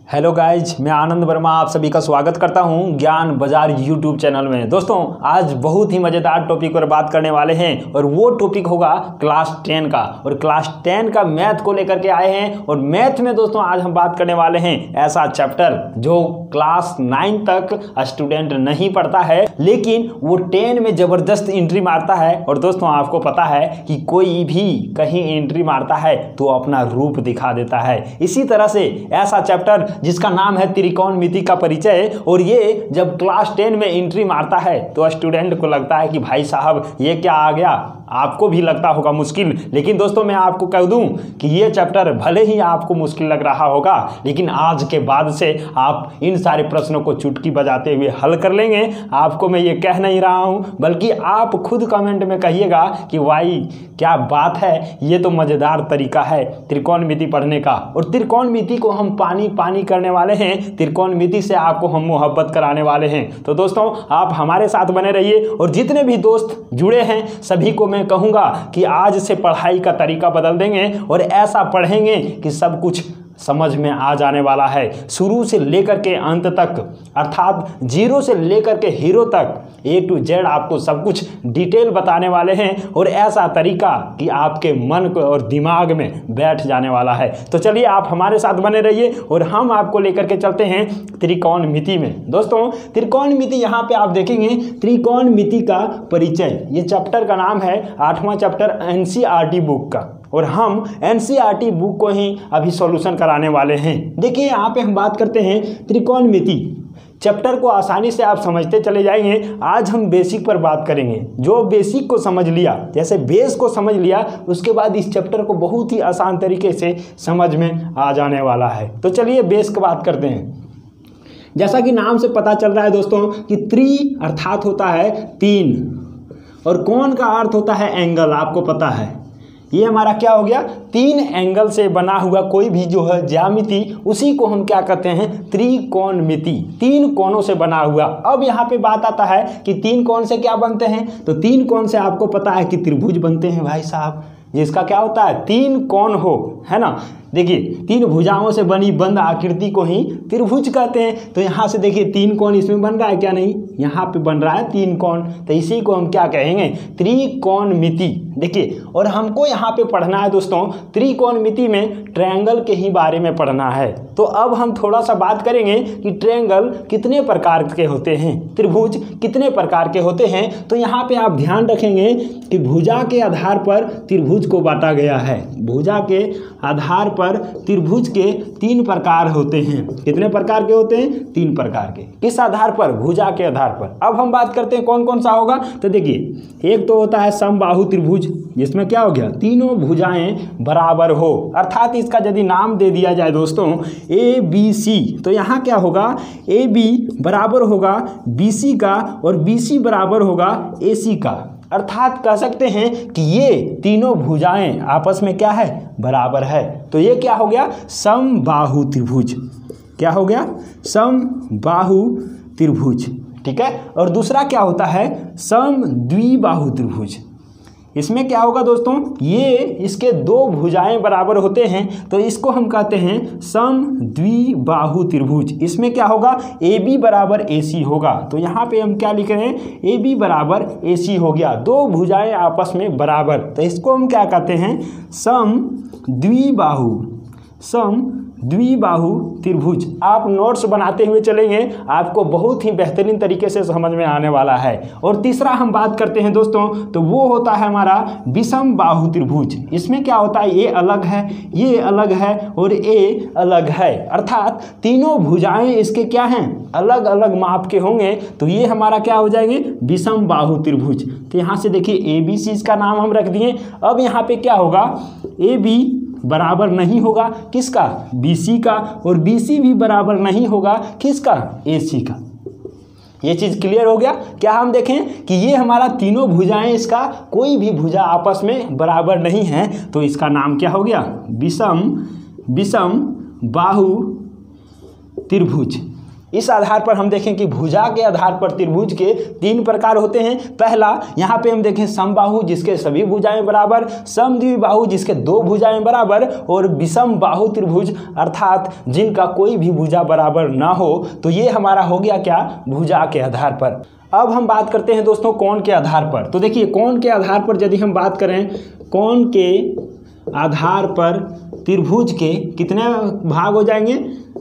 Hello guys, मैं आनंद वर्मा आप सभी का स्वागत करता हूं ज्ञान बाजार यूट्यूब चैनल में। दोस्तों, आज बहुत ही मज़ेदार टॉपिक पर बात करने वाले हैं और वो टॉपिक होगा क्लास 10 का। और क्लास 10 का मैथ को लेकर के आए हैं। और मैथ में दोस्तों आज हम बात करने वाले हैं ऐसा चैप्टर जो क्लास 9 तक स्टूडेंट नहीं पढ़ता है, लेकिन वो 10 में ज़बरदस्त एंट्री मारता है। और दोस्तों आपको पता है कि कोई भी कहीं एंट्री मारता है तो अपना रूप दिखा देता है। इसी तरह से ऐसा चैप्टर जिसका नाम है त्रिकोणमिति का परिचय, और ये जब क्लास 10 में एंट्री मारता है तो स्टूडेंट को लगता है कि भाई साहब ये क्या आ गया। आपको भी लगता होगा मुश्किल, लेकिन दोस्तों मैं आपको कह दूं कि ये चैप्टर भले ही आपको मुश्किल लग रहा होगा, लेकिन आज के बाद से आप इन सारे प्रश्नों को चुटकी बजाते हुए हल कर लेंगे। आपको मैं ये कह नहीं रहा हूं, बल्कि आप खुद कमेंट में कहिएगा कि भाई क्या बात है, ये तो मज़ेदार तरीका है त्रिकोणमिति पढ़ने का। और त्रिकोणमिति को हम पानी पानी करने वाले हैं, त्रिकोणमिति से आपको हम मोहब्बत कराने वाले हैं। तो दोस्तों आप हमारे साथ बने रहिए। और जितने भी दोस्त जुड़े हैं सभी को मैं कहूंगा कि आज से पढ़ाई का तरीका बदल देंगे और ऐसा पढ़ेंगे कि सब कुछ समझ में आ जाने वाला है, शुरू से लेकर के अंत तक, अर्थात जीरो से लेकर के हीरो तक A to Z आपको सब कुछ डिटेल बताने वाले हैं। और ऐसा तरीका कि आपके मन को और दिमाग में बैठ जाने वाला है। तो चलिए आप हमारे साथ बने रहिए और हम आपको लेकर के चलते हैं त्रिकोणमिति में। दोस्तों त्रिकोणमिति यहाँ पे आप देखेंगे त्रिकोणमिति का परिचय, ये चैप्टर का नाम है 8वां चैप्टर NCERT बुक का। और हम NCERT बुक को ही अभी सॉल्यूशन कराने वाले हैं। देखिए यहाँ पे हम बात करते हैं त्रिकोणमिति चैप्टर को आसानी से आप समझते चले जाएंगे। आज हम बेसिक पर बात करेंगे। जो बेसिक को समझ लिया, जैसे बेस को समझ लिया, उसके बाद इस चैप्टर को बहुत ही आसान तरीके से समझ में आ जाने वाला है। तो चलिए बेस की बात करते हैं। जैसा कि नाम से पता चल रहा है दोस्तों कि त्रि अर्थात होता है 3 और कोण का अर्थ होता है एंगल। आपको पता है ये हमारा क्या हो गया, 3 एंगल से बना हुआ कोई भी जो है ज्यामिति, उसी को हम क्या कहते हैं, त्रिकोणमिति। 3 कोणों से बना हुआ। अब यहाँ पे बात आता है कि 3 कोण से क्या बनते हैं, तो 3 कोण से आपको पता है कि त्रिभुज बनते हैं भाई साहब, जिसका क्या होता है 3 कोण हो, है ना। देखिए 3 भुजाओं से बनी बंद आकृति को ही त्रिभुज कहते हैं। तो यहाँ से देखिए 3 कोण इसमें बन रहा है क्या, नहीं, यहाँ पे बन रहा है 3 कोण, तो इसी को हम क्या कहेंगे, त्रिकोणमिति। देखिए और हमको यहाँ पे पढ़ना है दोस्तों त्रिकोणमिति में ट्रायंगल के ही बारे में पढ़ना है। तो अब हम थोड़ा सा बात करेंगे कि ट्रायंगल कितने प्रकार के होते हैं, त्रिभुज कितने प्रकार के होते हैं। तो यहाँ पे आप ध्यान रखेंगे कि भुजा के आधार पर त्रिभुज को बांटा गया है। भुजा के आधार पर त्रिभुज के 3 प्रकार होते हैं। कितने प्रकार के होते हैं, 3 प्रकार के। किस आधार पर, भुजा के आधार पर। अब हम बात करते हैं कौन कौन सा होगा। तो देखिए एक तो होता है समबाहु त्रिभुज, जिसमें क्या हो गया, तीनों भुजाएं बराबर हो, अर्थात इसका यदि नाम दे दिया जाए दोस्तों ABC, तो यहाँ क्या होगा, AB बराबर होगा BC का और BC बराबर होगा AC का। अर्थात कह सकते हैं कि ये तीनों भुजाएं आपस में क्या है, बराबर है। तो ये क्या हो गया, समबाहु त्रिभुज। क्या हो गया, समबाहु त्रिभुज, ठीक है। और दूसरा क्या होता है, समद्विबाहु त्रिभुज। इसमें क्या होगा दोस्तों, ये इसके 2 भुजाएं बराबर होते हैं, तो इसको हम कहते हैं समद्विबाहु त्रिभुज। इसमें क्या होगा, AB बराबर AC होगा। तो यहाँ पे हम क्या लिख रहे हैं, AB बराबर AC हो गया, 2 भुजाएं आपस में बराबर, तो इसको हम क्या कहते हैं, समद्विबाहु त्रिभुज। आप नोट्स बनाते हुए चलेंगे, आपको बहुत ही बेहतरीन तरीके से समझ में आने वाला है। और तीसरा हम बात करते हैं दोस्तों, तो वो होता है हमारा विषम बाहु त्रिभुज। इसमें क्या होता है, ये अलग है, ये अलग है और ये अलग है, अर्थात तीनों भुजाएं इसके क्या हैं, अलग अलग माप के होंगे। तो ये हमारा क्या हो जाएंगे, विषम बाहु त्रिभुज। तो यहाँ से देखिए ABC का नाम हम रख दिए। अब यहाँ पे क्या होगा, AB बराबर नहीं होगा किसका, BC का, और BC भी बराबर नहीं होगा किसका, AC का। ये चीज़ क्लियर हो गया। क्या हम देखें कि ये हमारा तीनों भुजाएं, इसका कोई भी भुजा आपस में बराबर नहीं है, तो इसका नाम क्या हो गया, विषम बाहु त्रिभुज। इस आधार पर हम देखें कि भुजा के आधार पर त्रिभुज के 3 प्रकार होते हैं। पहला यहाँ पे हम देखें समबाहु जिसके सभी भुजाएं बराबर, समद्विबाहु जिसके 2 भुजाएं बराबर, और विषम बाहु त्रिभुज अर्थात जिनका कोई भी भुजा बराबर ना हो। तो ये हमारा हो गया क्या, भुजा के आधार पर। अब हम बात करते हैं दोस्तों कोण के आधार पर। तो देखिए कोण के आधार पर यदि हम बात करें, कोण के आधार पर त्रिभुज के कितने भाग हो जाएंगे,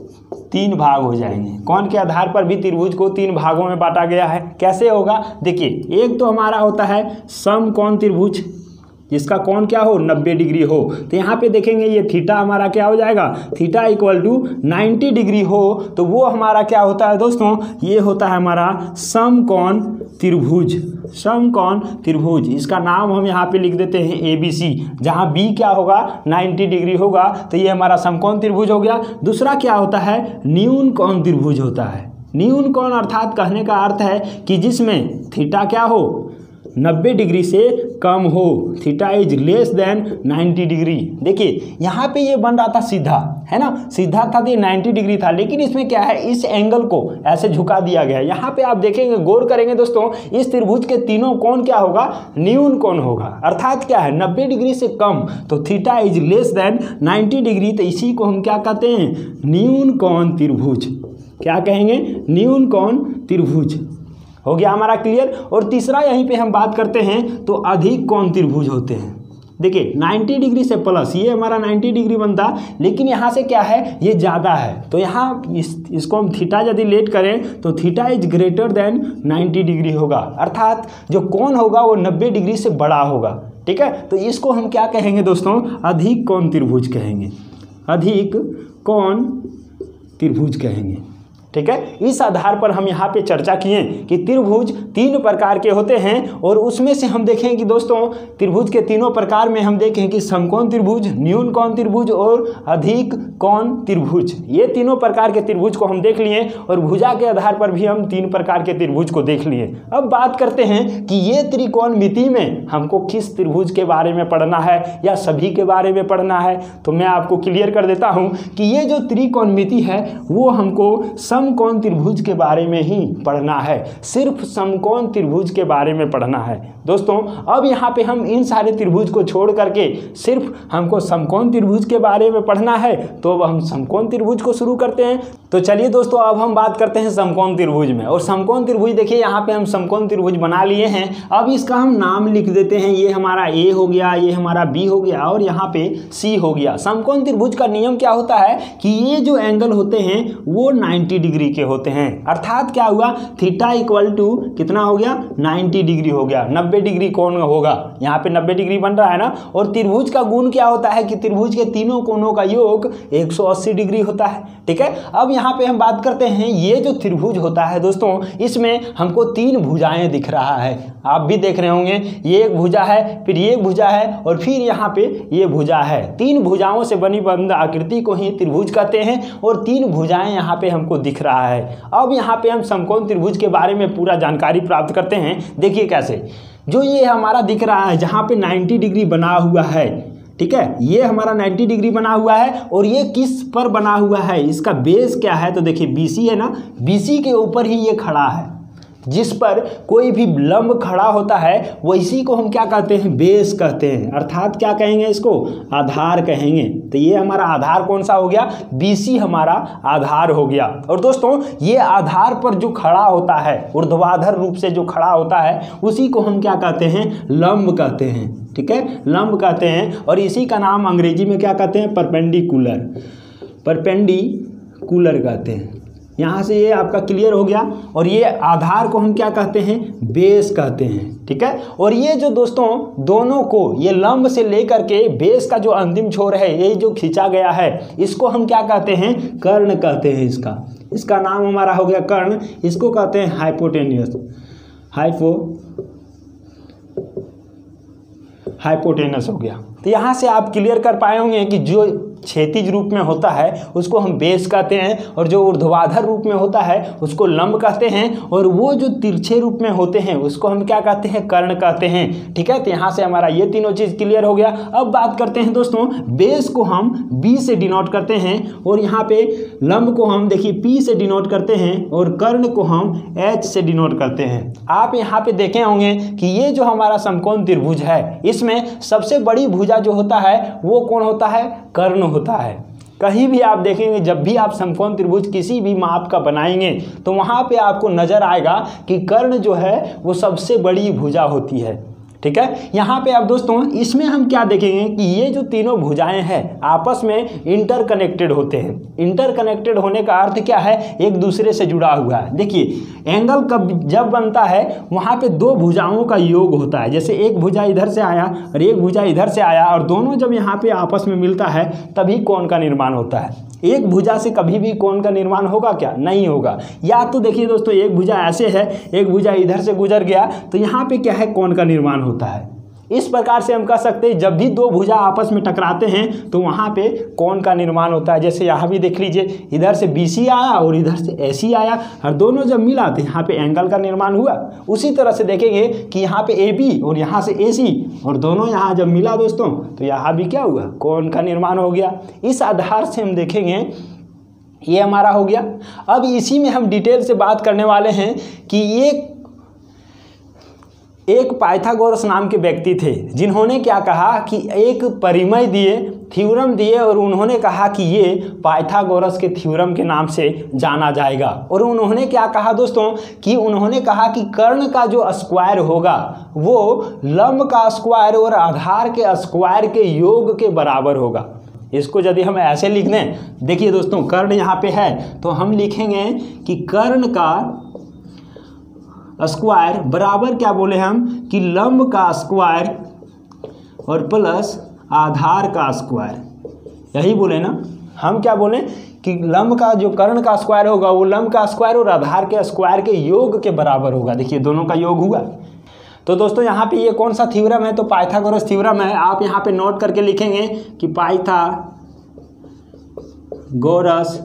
3 भाग हो जाएंगे। कोण के आधार पर भी त्रिभुज को 3 भागों में बांटा गया है। कैसे होगा, देखिए एक तो हमारा होता है समकोण त्रिभुज जिसका कोण क्या हो, 90 डिग्री हो। तो यहाँ पे देखेंगे ये थीटा हमारा क्या हो जाएगा, थीटा इक्वल टू 90 डिग्री हो, तो वो हमारा क्या होता है दोस्तों, ये होता है हमारा समकोण त्रिभुज। समकोण त्रिभुज, इसका नाम हम यहाँ पे लिख देते हैं ABC, जहाँ B क्या होगा, 90 डिग्री होगा। तो ये हमारा समकोण त्रिभुज हो गया। दूसरा क्या होता है, न्यून कोण त्रिभुज होता है। न्यून कोण अर्थात कहने का अर्थ है कि जिसमें थीटा क्या हो, 90 डिग्री से कम हो, theta is less than 90 degree. देखिए यहाँ पे ये बन रहा था सीधा, है ना, सीधा था, ये 90 डिग्री था, लेकिन इसमें क्या है, इस एंगल को ऐसे झुका दिया गया है। यहाँ पे आप देखेंगे, गौर करेंगे दोस्तों, इस त्रिभुज के तीनों कोण क्या होगा, न्यून कोण होगा, अर्थात क्या है, 90 डिग्री से कम, तो theta is less than 90 degree. तो इसी को हम क्या कहते हैं, न्यून कोण त्रिभुज। क्या कहेंगे, न्यून कोण त्रिभुज। हो गया हमारा क्लियर। और तीसरा यहीं पे हम बात करते हैं तो अधिक कोण त्रिभुज होते हैं। देखिए 90 डिग्री से प्लस, ये हमारा 90 डिग्री बनता, लेकिन यहाँ से क्या है, ये ज़्यादा है, तो यहाँ इसको हम थीटा यदि लेट करें तो theta is greater than 90 degree होगा, अर्थात जो कोण होगा वो 90 डिग्री से बड़ा होगा। ठीक है, तो इसको हम क्या कहेंगे दोस्तों, अधिक कोण त्रिभुज कहेंगे, अधिक कोण त्रिभुज कहेंगे। ठीक है, इस आधार पर हम यहाँ पे चर्चा किए कि त्रिभुज 3 प्रकार के होते हैं, और उसमें से हम देखें कि दोस्तों त्रिभुज के तीनों प्रकार में हम देखें कि समकोण त्रिभुज, न्यून कोण त्रिभुज और अधिक कोण त्रिभुज, ये तीनों प्रकार के त्रिभुज को हम देख लिए, और भुजा के आधार पर भी हम 3 प्रकार के त्रिभुज को देख लिए। अब बात करते हैं कि ये त्रिकोणमिति में हमको किस त्रिभुज के बारे में पढ़ना है या सभी के बारे में पढ़ना है। तो मैं आपको क्लियर कर देता हूँ कि ये जो त्रिकोणमिति है वो हमको समकोण त्रिभुज के बारे में ही पढ़ना है, सिर्फ समकोण त्रिभुज के बारे में पढ़ना है दोस्तों। अब यहाँ पे हम इन सारे त्रिभुज को छोड़ करके सिर्फ हमको समकोण त्रिभुज के बारे में पढ़ना है, तो अब हम समकोण त्रिभुज को शुरू करते हैं। तो चलिए दोस्तों, अब हम बात करते हैं समकोण त्रिभुज में। और समकोण त्रिभुज देखिए यहाँ पे हम समकोण त्रिभुज बना लिए हैं। अब इसका हम नाम लिख देते हैं, ये हमारा A हो गया, ये हमारा B हो गया, और यहाँ पे C हो गया। समकोण त्रिभुज का नियम क्या होता है कि ये जो एंगल होते हैं वो 90 डिग्री के होते हैं, अर्थात क्या हुआ, थीटा इक्वल टू कितना हो गया, 90 डिग्री हो गया, 90 डिग्री कोण होगा, यहाँ पे 90 डिग्री बन रहा है ना। और त्रिभुज का गुण क्या होता है कि त्रिभुज के तीनों कोणों का योग 180 डिग्री होता है। ठीक है, अब यहाँ पे हम बात करते हैं, ये जो त्रिभुज होता है दोस्तों, इसमें हमको 3 भुजाएं दिख रहा है, आप भी देख रहे होंगे, ये एक भुजा है, फिर ये एक भुजा है, और फिर यहाँ पे ये भुजा है। 3 भुजाओं से बनी बंद आकृति को ही त्रिभुज कहते हैं, और 3 भुजाएं यहाँ पे हमको दिख रहा है। अब यहाँ पे हम समकोण त्रिभुज के बारे में पूरा जानकारी प्राप्त करते हैं। देखिए कैसे, जो ये हमारा दिख रहा है जहाँ पे 90 डिग्री बना हुआ है, ठीक है, ये हमारा 90 डिग्री बना हुआ है, और ये किस पर बना हुआ है, इसका बेस क्या है, तो देखिए BC है ना, BC के ऊपर ही ये खड़ा है। जिस पर कोई भी लंब खड़ा होता है वो इसी को हम क्या कहते हैं, बेस कहते हैं, अर्थात क्या कहेंगे, इसको आधार कहेंगे। तो ये हमारा आधार कौन सा हो गया, BC हमारा आधार हो गया। और दोस्तों ये आधार पर जो खड़ा होता है, ऊर्ध्वाधर रूप से जो खड़ा होता है, उसी को हम क्या कहते हैं, लंब कहते हैं। ठीक है, लंब कहते हैं, और इसी का नाम अंग्रेजी में क्या कहते हैं, परपेंडिकुलर, परपेंडिकुलर कहते हैं। यहाँ से ये आपका क्लियर हो गया। और ये आधार को हम क्या कहते हैं, बेस कहते हैं। ठीक है, और ये जो दोस्तों दोनों को, ये लंब से लेकर के बेस का जो अंतिम छोर है, ये जो खींचा गया है, इसको हम क्या कहते हैं, कर्ण कहते हैं। इसका नाम हमारा हो गया कर्ण, इसको कहते हैं हाइपोटेनियस, हाइपोटेनस हो गया। तो यहाँ से आप क्लियर कर पाए होंगे कि जो क्षैतिज रूप में होता है उसको हम बेस कहते हैं, और जो ऊर्ध्वाधर रूप में होता है उसको लंब कहते हैं, और वो जो तिरछे रूप में होते हैं उसको हम क्या कहते हैं, कर्ण कहते हैं। ठीक है, तो यहाँ से हमारा ये तीनों चीज़ क्लियर हो गया। अब बात करते हैं दोस्तों, बेस को हम बी से डिनोट करते हैं, और यहाँ पे लंब को हम देखिए पी से डिनोट करते हैं, और कर्ण को हम एच से डिनोट करते हैं। आप यहाँ पे देखे होंगे कि ये जो हमारा समकोण त्रिभुज है इसमें सबसे बड़ी भुजा जो होता है वो कौन होता है, कर्ण होता है। कहीं भी आप देखेंगे जब भी आप समकोण त्रिभुज किसी भी माप का बनाएंगे तो वहाँ पे आपको नजर आएगा कि कर्ण जो है वो सबसे बड़ी भुजा होती है। ठीक है, यहाँ पे अब दोस्तों इसमें हम क्या देखेंगे कि ये जो तीनों भुजाएं हैं आपस में इंटरकनेक्टेड होते हैं। इंटरकनेक्टेड होने का अर्थ क्या है, एक दूसरे से जुड़ा हुआ है। देखिए एंगल कब जब बनता है वहाँ पे दो भुजाओं का योग होता है, जैसे एक भुजा इधर से आया और एक भुजा इधर से आया, और दोनों जब यहाँ पे आपस में मिलता है तभी कोण का निर्माण होता है। एक भुजा से कभी भी कोण का निर्माण होगा क्या, नहीं होगा। या तो देखिए दोस्तों एक भुजा ऐसे है, एक भुजा इधर से गुजर गया, तो यहाँ पे क्या है, कोण का निर्माण होता है। इस प्रकार से हम कह सकते हैं जब भी दो भुजा आपस में टकराते हैं तो वहाँ पे कोण का निर्माण होता है। जैसे यहाँ भी देख लीजिए, इधर से BC आया और इधर से AC आया, और दोनों जब मिला तो यहाँ पे एंगल का निर्माण हुआ। उसी तरह से देखेंगे कि यहाँ पे AB और यहाँ से AC, और दोनों यहाँ जब मिला दोस्तों तो यहाँ भी क्या हुआ, कोण का निर्माण हो गया। इस आधार से हम देखेंगे ये हमारा हो गया। अब इसी में हम डिटेल से बात करने वाले हैं कि एक पाइथागोरस नाम के व्यक्ति थे जिन्होंने क्या कहा कि एक परिमेय दिए, थ्योरम दिए, और उन्होंने कहा कि ये पाइथागोरस के थ्योरम के नाम से जाना जाएगा। और उन्होंने क्या कहा दोस्तों कि उन्होंने कहा कि कर्ण का जो स्क्वायर होगा वो लंब का स्क्वायर और आधार के स्क्वायर के योग के बराबर होगा। इसको यदि हम ऐसे लिख दें, देखिए दोस्तों कर्ण यहाँ पे है तो हम लिखेंगे कि कर्ण का स्क्वायर बराबर क्या बोले हम कि लंब का स्क्वायर और प्लस आधार का स्क्वायर, यही बोले ना। हम क्या बोले कि लंब का जो कर्ण का स्क्वायर होगा वो लंब का स्क्वायर और आधार के स्क्वायर के योग के बराबर होगा। देखिए दोनों का योग हुआ। तो दोस्तों यहाँ पे ये कौन सा थ्योरम है, तो पाइथागोरस थ्योरम है। आप यहाँ पे नोट करके लिखेंगे कि पाइथागोरस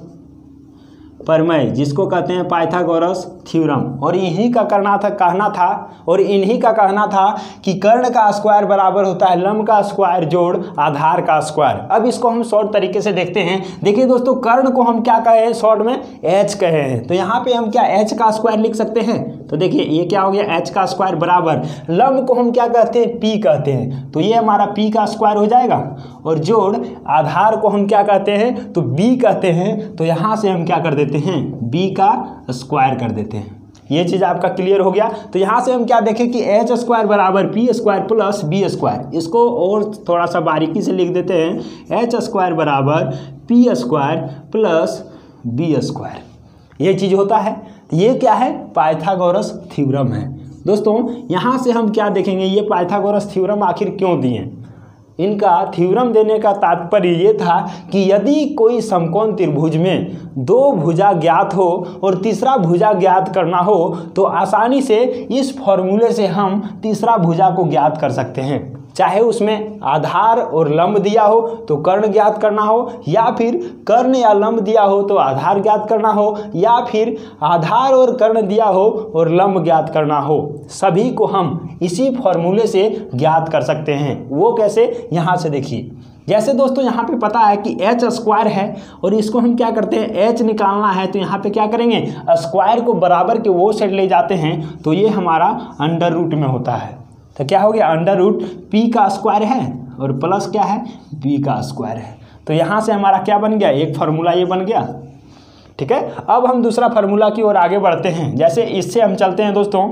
प्रमेय, जिसको कहते हैं पाइथागोरस थ्योरम, और इन्हीं का कहना था और इन्हीं का कहना था कि कर्ण का स्क्वायर बराबर होता है लंब का स्क्वायर जोड़ आधार का स्क्वायर। अब इसको हम शॉर्ट तरीके से देखते हैं। देखिए दोस्तों कर्ण को हम क्या कहे हैं, शॉर्ट में h कहे हैं, तो यहाँ पे हम क्या h का स्क्वायर लिख सकते हैं। तो देखिए ये क्या हो गया, h का स्क्वायर बराबर लंब को हम क्या कहते हैं, p कहते हैं, तो ये हमारा p का स्क्वायर हो जाएगा, और जोड़ आधार को हम क्या कहते हैं, तो b कहते हैं। तो यहाँ से हम क्या कर देते हैं, b का स्क्वायर कर देते हैं। ये चीज़ आपका क्लियर हो गया। तो यहाँ से हम क्या देखें कि एच स्क्वायर बराबर P square plus B square. इसको और थोड़ा सा बारीकी से लिख देते हैं, एच स्क्वायर बराबर P square plus B square. ये चीज़ होता है। तो ये क्या है, पाइथागोरस थ्योरम है। दोस्तों यहाँ से हम क्या देखेंगे, ये पाइथागोरस थ्योरम आखिर क्यों दिए। इनका थ्योरम देने का तात्पर्य ये था कि यदि कोई समकोण त्रिभुज में दो भुजा ज्ञात हो और तीसरा भुजा ज्ञात करना हो तो आसानी से इस फॉर्मूले से हम तीसरा भुजा को ज्ञात कर सकते हैं। चाहे उसमें आधार और लंब दिया हो तो कर्ण ज्ञात करना हो, या फिर कर्ण या लंब दिया हो तो आधार ज्ञात करना हो, या फिर आधार और कर्ण दिया हो और लंब ज्ञात करना हो, सभी को हम इसी फॉर्मूले से ज्ञात कर सकते हैं। वो कैसे, यहाँ से देखिए। जैसे दोस्तों यहाँ पे पता है कि एच स्क्वायर है और इसको हम क्या करते हैं, एच निकालना है, तो यहाँ पे क्या करेंगे, स्क्वायर को बराबर के वो साइड ले जाते हैं, तो ये हमारा अंडर रूट में होता है। तो क्या हो गया, अंडर रूट पी का स्क्वायर है और प्लस क्या है, बी का स्क्वायर है। तो यहाँ से हमारा क्या बन गया, एक फार्मूला ये बन गया। ठीक है, अब हम दूसरा फार्मूला की ओर आगे बढ़ते हैं। जैसे इससे हम चलते हैं दोस्तों,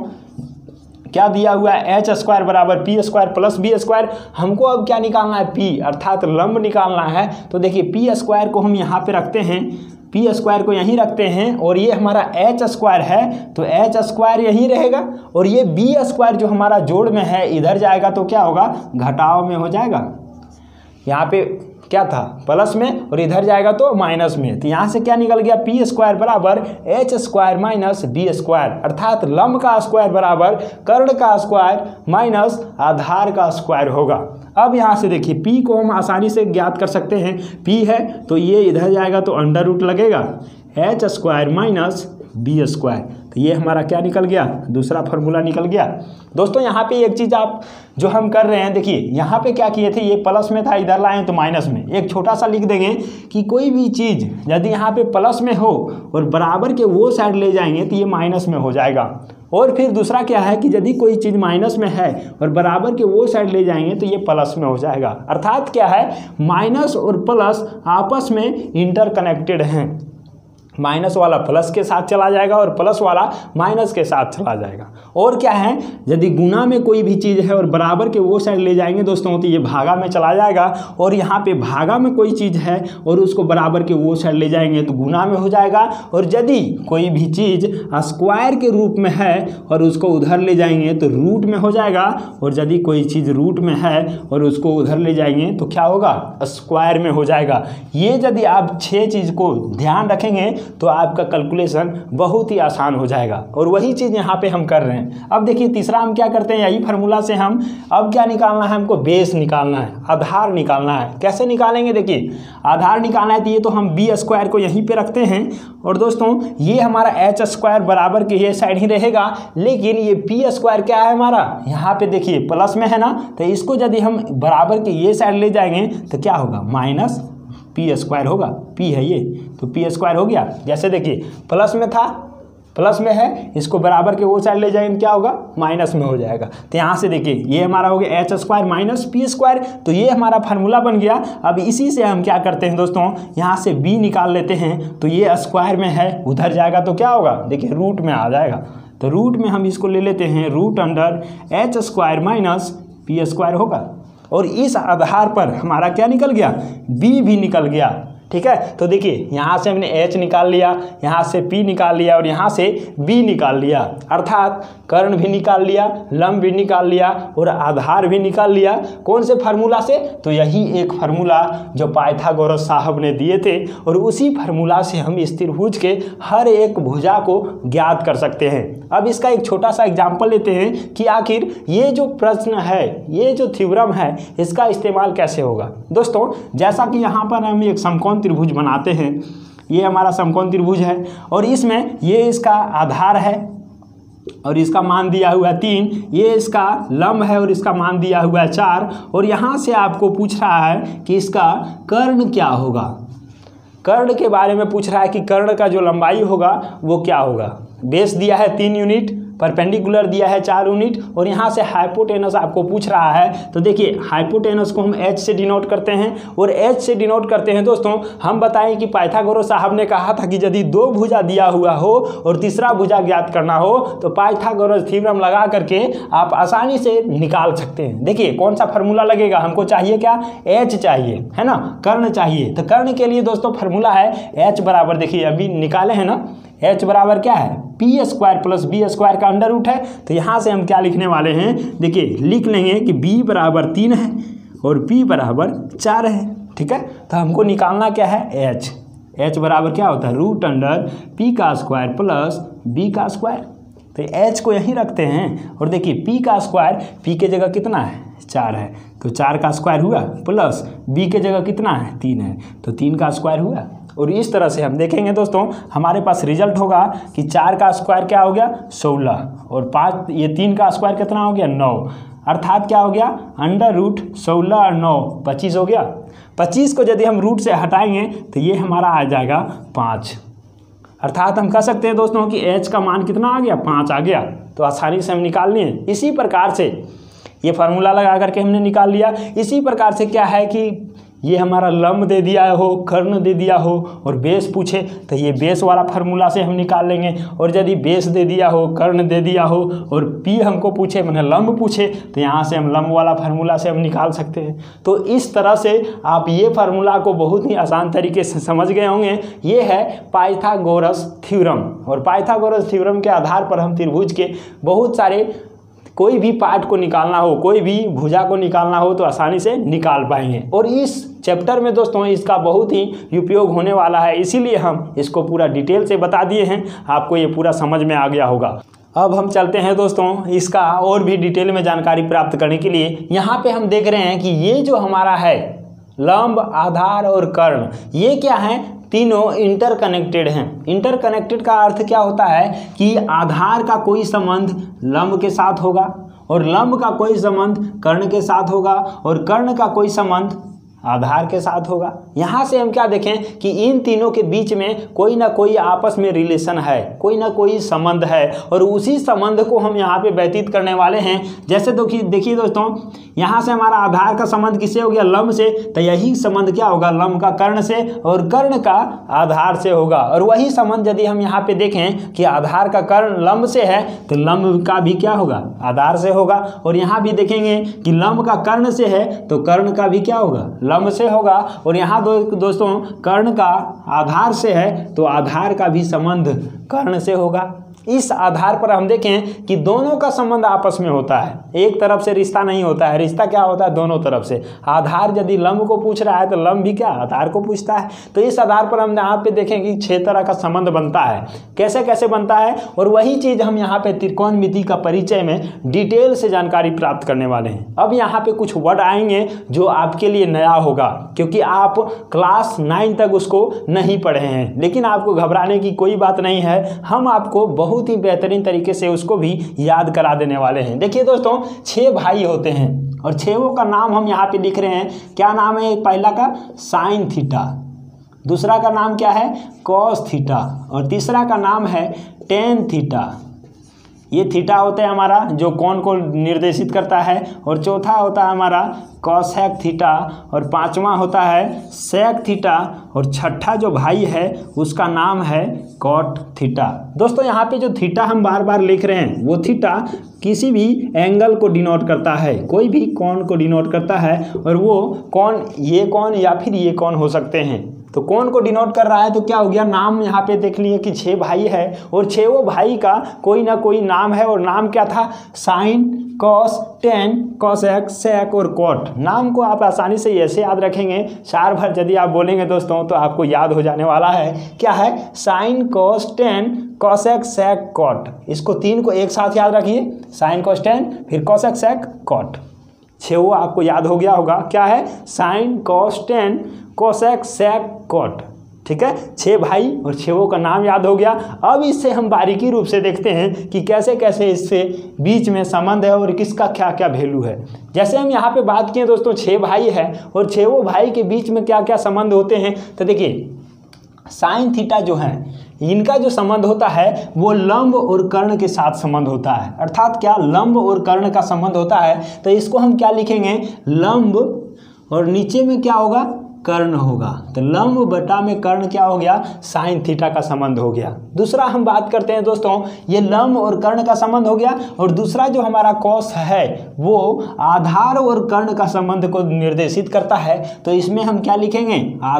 क्या दिया हुआ है, एच स्क्वायर बराबर P square plus B square. हमको अब क्या निकालना है, पी अर्थात लंब निकालना है। तो देखिए पी स्क्वायर को हम यहाँ पे रखते हैं, पी स्क्वायर को यहीं रखते हैं, और ये हमारा एच स्क्वायर है तो एच स्क्वायर यहीं रहेगा, और ये बी स्क्वायर जो हमारा जोड़ में है इधर जाएगा तो क्या होगा, घटाव में हो जाएगा। यहाँ पे क्या था, प्लस में, और इधर जाएगा तो माइनस में। तो यहाँ से क्या निकल गया, पी स्क्वायर बराबर H square minus B square, अर्थात लंब का स्क्वायर बराबर कर्ण का स्क्वायर माइनस आधार का स्क्वायर होगा। अब यहाँ से देखिए P को हम आसानी से ज्ञात कर सकते हैं। P है तो ये इधर जाएगा तो अंडर रूट लगेगा h square minus B square, तो ये हमारा क्या निकल गया, दूसरा फार्मूला निकल गया। दोस्तों यहाँ पे एक चीज़ आप जो हम कर रहे हैं, देखिए यहाँ पे क्या किए थे, ये प्लस में था, इधर लाए तो माइनस में। एक छोटा सा लिख देंगे कि कोई भी चीज़ यदि यहाँ पे प्लस में हो और बराबर के वो साइड ले जाएंगे तो ये माइनस में हो जाएगा। और फिर दूसरा क्या है कि यदि कोई चीज़ माइनस में है और बराबर के वो साइड ले जाएंगे तो ये प्लस में हो जाएगा। अर्थात क्या है, माइनस और प्लस आपस में इंटरकनेक्टेड हैं। माइनस वाला प्लस के साथ चला जाएगा और प्लस वाला माइनस के साथ चला जाएगा। और क्या है, यदि गुना में कोई भी चीज़ है और बराबर के वो साइड ले जाएंगे दोस्तों तो ये भागा में चला जाएगा। और यहाँ पे भागा में कोई चीज़ है और उसको बराबर के वो साइड ले जाएंगे तो गुना में हो जाएगा। और यदि कोई भी चीज़ स्क्वायर के रूप में है और उसको उधर ले जाएंगे तो रूट में हो जाएगा। और यदि कोई चीज़ रूट में है और उसको उधर ले जाएंगे तो क्या होगा, स्क्वायर में हो जाएगा। ये यदि आप 6 चीज़ को ध्यान रखेंगे तो आपका कैलकुलेशन बहुत ही आसान हो जाएगा। और वही चीज़ यहाँ पे हम कर रहे हैं। अब देखिए तीसरा हम क्या करते हैं, यही फार्मूला से हम अब क्या निकालना है, हमको बेस निकालना है, आधार निकालना है। कैसे निकालेंगे, देखिए आधार निकालना है तो ये तो हम बी स्क्वायर को यहीं पे रखते हैं। और दोस्तों ये हमारा एच स्क्वायर बराबर के ये साइड ही रहेगा, लेकिन ये पी स्क्वायर क्या है हमारा, यहाँ पे देखिए प्लस में है ना, तो इसको यदि हम बराबर के ये साइड ले जाएंगे तो क्या होगा, माइनस पी स्क्वायर होगा। पी है ये तो पी स्क्वायर हो गया। जैसे देखिए प्लस में था, प्लस में है, इसको बराबर के वो साइड ले जाएंगे क्या होगा, माइनस में हो जाएगा। तो यहाँ से देखिए ये हमारा हो गया H square minus P square, तो ये हमारा फार्मूला बन गया। अब इसी से हम क्या करते हैं दोस्तों, यहाँ से बी निकाल लेते हैं। तो ये स्क्वायर में है, उधर जाएगा तो क्या होगा, देखिए रूट में आ जाएगा। तो रूट में हम इसको ले लेते हैं, root under H square minus P square होगा। और इस आधार पर हमारा क्या निकल गया, बी भी निकल गया। ठीक है, तो देखिए यहाँ से हमने h निकाल लिया, यहाँ से p निकाल लिया और यहाँ से b निकाल लिया। अर्थात कर्ण भी निकाल लिया, लंब भी निकाल लिया और आधार भी निकाल लिया। कौन से फार्मूला से, तो यही एक फार्मूला जो पाइथागोरस साहब ने दिए थे। और उसी फार्मूला से हम इस त्रिभुज के हर एक भुजा को ज्ञात कर सकते हैं। अब इसका एक छोटा सा एग्जाम्पल लेते हैं कि आखिर ये जो प्रश्न है, ये जो थ्योरम है, इसका इस्तेमाल कैसे होगा। दोस्तों जैसा कि यहाँ पर हम एक समकोण त्रिभुज बनाते हैं, ये हमारा समकोण त्रिभुज है और इसमें ये इसका आधार है और इसका मान दिया हुआ है 3, ये इसका लंब है और इसका मान दिया हुआ है 4। और यहाँ से आपको पूछ रहा है कि इसका कर्ण क्या होगा, कर्ण के बारे में पूछ रहा है कि कर्ण का जो लंबाई होगा वो क्या होगा। बेस दिया है 3 यूनिट, परपेंडिकुलर दिया है 4 यूनिट और यहाँ से हाइपोटेनस आपको पूछ रहा है। तो देखिए हाइपोटेनस को हम h से डिनोट करते हैं और h से डिनोट करते हैं। दोस्तों हम बताएं कि पाइथागोरस साहब ने कहा था कि यदि 2 भुजा दिया हुआ हो और तीसरा भुजा ज्ञात करना हो तो पाइथागोरस थ्योरम लगा करके आप आसानी से निकाल सकते हैं। देखिए कौन सा फार्मूला लगेगा, हमको चाहिए क्या, h चाहिए, है ना, कर्ण चाहिए। तो कर्ण के लिए दोस्तों फार्मूला है h बराबर, देखिए अभी निकाले हैं ना, h बराबर क्या है, P square plus B square का अंडर रूट है। तो यहाँ से हम क्या लिखने वाले हैं, देखिए लिख लेंगे कि b बराबर 3 है और p बराबर 4 है। ठीक है, तो हमको निकालना क्या है, h बराबर क्या होता है, रूट अंडर p का स्क्वायर प्लस b का स्क्वायर। तो h को यहीं रखते हैं और देखिए p का स्क्वायर, p के जगह कितना है, 4 है, तो 4 का स्क्वायर हुआ, प्लस b के जगह कितना है, 3 है, तो 3 का स्क्वायर हुआ। और इस तरह से हम देखेंगे दोस्तों हमारे पास रिजल्ट होगा कि 4 का स्क्वायर क्या हो गया, 16 और 5, ये 3 का स्क्वायर कितना हो गया, 9। अर्थात क्या हो गया, अंडर रूट 16 और 9 25 हो गया। 25 को यदि हम रूट से हटाएंगे तो ये हमारा आ जाएगा 5। अर्थात हम कह सकते हैं दोस्तों कि h का मान कितना आ गया, 5 आ गया। तो आसानी से हम निकाल लिए। इसी प्रकार से ये फार्मूला लगा करके हमने निकाल लिया। इसी प्रकार से क्या है कि ये हमारा लंब दे दिया हो, कर्ण दे दिया हो और बेस पूछे तो ये बेस वाला फार्मूला से हम निकाल लेंगे। और यदि बेस दे दिया हो, कर्ण दे दिया हो और पी हमको पूछे, मैंने लंब पूछे, तो यहाँ से हम लंब वाला फार्मूला से हम निकाल सकते हैं। तो इस तरह से आप ये फार्मूला को बहुत ही आसान तरीके से समझ गए होंगे। ये है पाइथागोरस थ्योरम और पाइथागोरस थ्योरम के आधार पर हम त्रिभुज के बहुत सारे, कोई भी पार्ट को निकालना हो, कोई भी भुजा को निकालना हो तो आसानी से निकाल पाएंगे। और इस चैप्टर में दोस्तों इसका बहुत ही उपयोग होने वाला है, इसीलिए हम इसको पूरा डिटेल से बता दिए हैं, आपको ये पूरा समझ में आ गया होगा। अब हम चलते हैं दोस्तों इसका और भी डिटेल में जानकारी प्राप्त करने के लिए। यहाँ पे हम देख रहे हैं कि ये जो हमारा है लंब, आधार और कर्ण, ये क्या है, तीनों इंटरकनेक्टेड हैं। इंटरकनेक्टेड का अर्थ क्या होता है कि आधार का कोई संबंध लंब के साथ होगा और लंब का कोई संबंध कर्ण के साथ होगा और कर्ण का कोई संबंध आधार के साथ होगा। यहाँ से हम क्या देखें कि इन तीनों के बीच में कोई ना कोई आपस में रिलेशन है, कोई ना कोई संबंध है और उसी संबंध को हम यहाँ पे व्यतीत करने वाले हैं। जैसे देखिए दोस्तों, यहाँ से हमारा आधार का संबंध किससे हो गया, लंब से, तो यही संबंध क्या होगा, लंब का कर्ण से और कर्ण का आधार से होगा। और वही संबंध यदि हम यहाँ पे देखें कि आधार का कर्ण लंब से है तो लंब का भी क्या होगा, आधार से होगा। और यहाँ भी देखेंगे कि लंब का कर्ण से है तो कर्ण का भी क्या होगा, लंब से होगा। और यहाँ दोस्तों कर्ण का आधार से है तो आधार का भी संबंध कर्ण से होगा। इस आधार पर हम देखें कि दोनों का संबंध आपस में होता है, एक तरफ से रिश्ता नहीं होता है, रिश्ता क्या होता है, दोनों तरफ से। आधार यदि लंब को पूछ रहा है तो लंब भी क्या आधार को पूछता है। तो इस आधार पर हम यहाँ पे देखें कि 6 तरह का संबंध बनता है, कैसे कैसे बनता है। और वही चीज़ हम यहाँ पे त्रिकोणमिति का परिचय में डिटेल से जानकारी प्राप्त करने वाले हैं। अब यहाँ पे कुछ वर्ड आएंगे जो आपके लिए नया होगा, क्योंकि आप क्लास 9 तक उसको नहीं पढ़े हैं, लेकिन आपको घबराने की कोई बात नहीं है, हम आपको बहुत ही बेहतरीन तरीके से उसको भी याद करा देने वाले हैं। देखिए दोस्तों, 6 भाई होते हैं और 6 का नाम हम यहाँ पे लिख रहे हैं। क्या नाम है, पहला का साइन थीटा, दूसरा का नाम क्या है, कॉस थीटा और तीसरा का नाम है टेन थीटा। ये थीटा होता है हमारा जो कोण को निर्देशित करता है, और चौथा होता है हमारा कॉसेक थीटा और पांचवा होता है सेक थीटा और छठा जो भाई है उसका नाम है कॉट थीटा। दोस्तों यहाँ पे जो थीटा हम बार बार लिख रहे हैं वो थीटा किसी भी एंगल को डिनोट करता है, कोई भी कोण को डिनोट करता है, और वो कोण ये कोण या फिर ये कोण हो सकते हैं। तो कोण को डिनोट कर रहा है तो क्या हो गया, नाम यहाँ पे देख लिए कि 6 भाई है और 6 भाई का कोई ना कोई नाम है, और नाम क्या था, sine, cos, tan, cosec, sec और कॉट। नाम को आप आसानी से ऐसे याद रखेंगे, 4 बार यदि आप बोलेंगे दोस्तों तो आपको याद हो जाने वाला है। क्या है, sine, cos, tan, cosec, sec, cot. इसको 3 को एक साथ याद रखिए, साइन, कॉस, टेन, फिर कॉसेक, सेक, कॉट। 6 आपको याद हो गया होगा। क्या है, sine, cos, tan, cosec, sec, cot. ठीक है, 6 भाई और 6 का नाम याद हो गया। अब इससे हम बारीकी रूप से देखते हैं कि कैसे कैसे इससे बीच में संबंध है और किसका क्या क्या वैल्यू है। जैसे हम यहाँ पे बात किए दोस्तों, 6 भाई है और 6 भाई के बीच में क्या क्या संबंध होते हैं। तो देखिए, साइन थीटा जो है इनका जो संबंध होता है वो लंब और कर्ण के साथ संबंध होता है। अर्थात क्या, लंब और कर्ण का संबंध होता है। तो इसको हम क्या लिखेंगे, लंब और नीचे में क्या होगा, कर्ण होगा। तो लंब बटा में कर्ण क्या हो गया, साइन थीटा का संबंध हो गया। दूसरा हम बात करते हैं दोस्तों, ये लंब और कर्ण का संबंध हो गया। और दूसरा जो हमारा कॉस है वो आधार और कर्ण का संबंध को निर्देशित करता है। तो इसमें हम क्या लिखेंगे,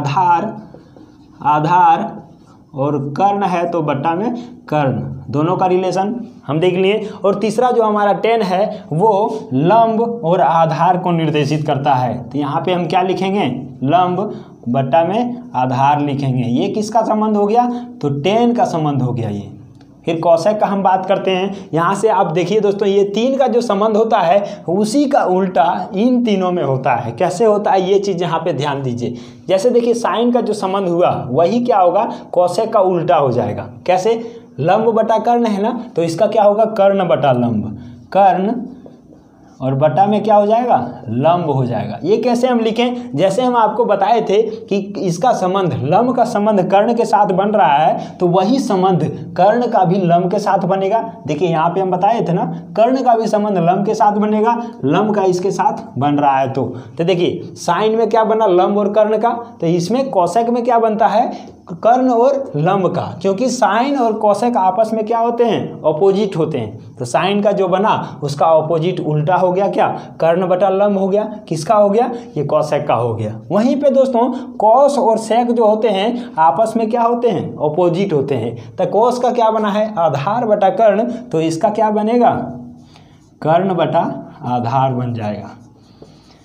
आधार और कर्ण है तो बट्टा में कर्ण, दोनों का रिलेशन हम देख लिए। और तीसरा जो हमारा टेन है वो लंब और आधार को निर्देशित करता है। तो यहाँ पे हम क्या लिखेंगे, लंब बट्टा में आधार लिखेंगे। ये किसका संबंध हो गया, तो टेन का संबंध हो गया ये। फिर कॉसेक का हम बात करते हैं। यहाँ से आप देखिए दोस्तों, ये 3 का जो संबंध होता है उसी का उल्टा इन तीनों में होता है। कैसे होता है ये चीज़ यहाँ पे ध्यान दीजिए। जैसे देखिए, साइन का जो संबंध हुआ वही क्या होगा, कॉसेक का उल्टा हो जाएगा। कैसे, लंब बटा कर्ण है ना, तो इसका क्या होगा, कर्ण बटा लंब, कर्ण और बटा में क्या हो जाएगा, लंब हो जाएगा। ये कैसे हम लिखें, जैसे हम आपको बताए थे कि इसका संबंध, लंब का संबंध कर्ण के साथ बन रहा है तो वही संबंध कर्ण का भी लंब के साथ बनेगा। देखिए यहाँ पे हम बताए थे ना, कर्ण का भी संबंध लंब के साथ बनेगा, लंब का इसके साथ बन रहा है। तो देखिए, साइन में क्या बना, लंब और कर्ण का। तो इसमें कॉसेक में क्या बनता है, कर्ण और लंब का, क्योंकि साइन और कॉसेक आपस में क्या होते हैं, ऑपोजिट होते हैं। तो साइन का जो बना उसका ऑपोजिट उल्टा हो गया, क्या, कर्ण बटा लंब हो गया। किसका हो गया, ये कॉसेक का हो गया। वहीं पे दोस्तों कॉस और सेक जो होते हैं आपस में क्या होते हैं, ऑपोजिट होते हैं। तो कॉस का क्या बना है, आधार बटा कर्ण, तो इसका क्या बनेगा, कर्ण बटा आधार बन जाएगा।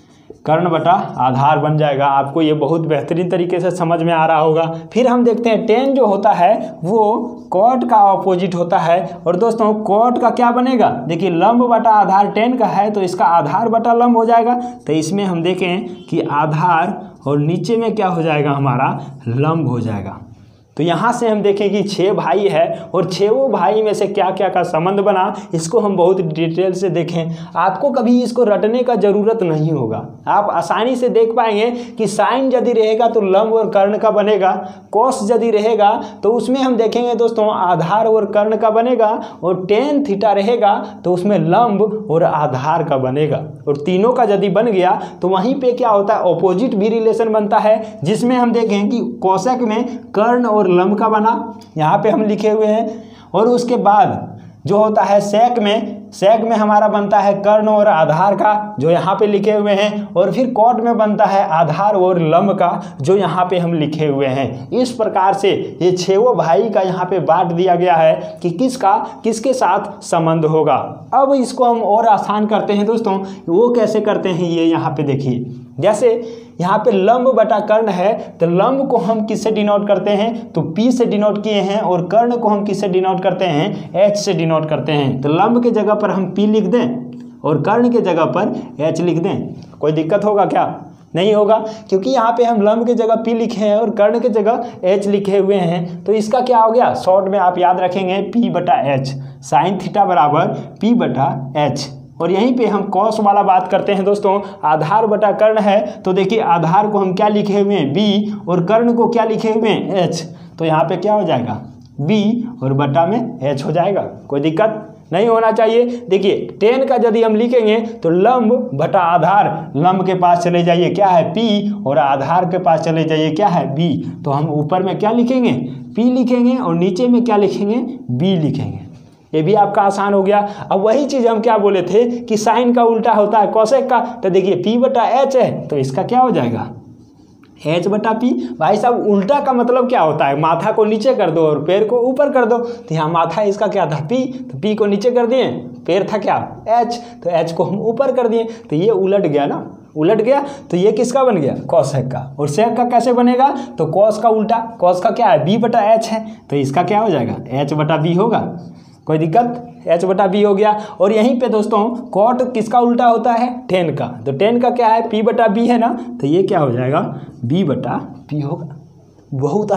कर्ण बटा आधार बन जाएगा। आपको ये बहुत बेहतरीन तरीके से समझ में आ रहा होगा। फिर हम देखते हैं टेन जो होता है वो कॉट का ऑपोजिट होता है। और दोस्तों कॉट का क्या बनेगा, देखिए लंब बटा आधार टेन का है तो इसका आधार बटा लंब हो जाएगा। तो इसमें हम देखें कि आधार और नीचे में क्या हो जाएगा, हमारा लंब हो जाएगा। तो यहाँ से हम देखें कि 6 भाई है और 6 भाई में से क्या क्या का संबंध बना, इसको हम बहुत डिटेल से देखें। आपको कभी इसको रटने का ज़रूरत नहीं होगा, आप आसानी से देख पाएंगे कि साइन यदि रहेगा तो लंब और कर्ण का बनेगा, कॉस यदि रहेगा तो उसमें हम देखेंगे दोस्तों आधार और कर्ण का बनेगा, और टेन थीटा रहेगा तो उसमें लंब और आधार का बनेगा। और तीनों का यदि बन गया तो वहीं पे क्या होता है, ऑपोजिट भी रिलेशन बनता है, जिसमें हम देखें कि कोसेक में कर्ण और लंब का बना, यहाँ पे हम लिखे हुए हैं। और उसके बाद जो होता है सेक में हमारा बनता है कर्ण और आधार का, जो यहाँ पे लिखे हुए हैं। और फिर कॉट में बनता है आधार और लंब का, जो यहाँ पे हम लिखे हुए हैं। इस प्रकार से ये 6 भाई का यहाँ पे बांट दिया गया है कि किसका किसके साथ संबंध होगा। अब इसको हम और आसान करते हैं दोस्तों, वो कैसे करते हैं ये यहाँ पे देखिए। जैसे यहाँ पे लंब बटा कर्ण है तो लंब को हम किससे डिनोट करते हैं, तो P से डिनोट किए हैं, और कर्ण को हम किससे डिनोट करते हैं, H से डिनोट करते हैं। तो लंब के जगह पर हम P लिख दें और कर्ण के जगह पर H लिख दें, कोई दिक्कत होगा क्या, नहीं होगा, क्योंकि यहाँ पे हम लंब के जगह P लिखे हैं और कर्ण के जगह H लिखे हुए हैं। तो इसका क्या हो गया, शॉर्ट में आप याद रखेंगे P बटा H, साइन थीटा बराबर P बटा H। और यहीं पे हम कॉस वाला बात करते हैं दोस्तों, आधार बटा कर्ण है तो देखिए आधार को हम क्या लिखे हुए हैं B, और कर्ण को क्या लिखे हुए हैं H। तो यहाँ पे क्या हो जाएगा, B और बटा में H हो जाएगा, कोई दिक्कत नहीं होना चाहिए। देखिए 10 का यदि हम लिखेंगे तो लंब बटा आधार, लंब के पास चले जाइए क्या है P, और आधार के पास चले जाइए क्या है B। तो हम ऊपर में क्या लिखेंगे, P लिखेंगे, और नीचे में क्या लिखेंगे, B लिखेंगे। ये भी आपका आसान हो गया। अब वही चीज़ हम क्या बोले थे कि साइन का उल्टा होता है कोसेक का, तो देखिए P बटा H है तो इसका क्या हो जाएगा, H बटा P। भाई साहब उल्टा का मतलब क्या होता है, माथा को नीचे कर दो और पैर को ऊपर कर दो। तो यहाँ माथा इसका क्या था P, तो P को नीचे कर दिए, पैर था क्या H, तो H को हम ऊपर कर दिए। तो ये उलट गया ना, उलट गया तो ये किसका बन गया, कोसेक का। और सेक का कैसे बनेगा, तो कॉस का उल्टा, कॉस का क्या है B बटा H है, तो इसका क्या हो जाएगा H बटा B होगा, कोई दिक्कत, H बटा B हो गया। और यहीं पे दोस्तों कॉट किसका उल्टा होता है, 10 का, तो 10 का क्या है P बटा B है ना, तो ये क्या हो जाएगा B बटा P होगा। बहुत